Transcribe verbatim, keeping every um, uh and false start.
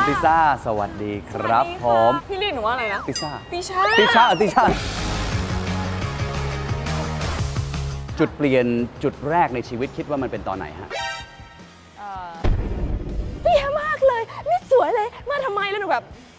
คุณติช่าสวัสดีครับผมพี่เรียกหนูว่าอะไรนะติช่าติช่าติช่าติช่าจุดเปลี่ยนจุดแรกในชีวิตคิดว่ามันเป็นตอนไหนฮะเตี้ยมากเลยไม่สวยเลยมาทำไมแล้วหนูแบบ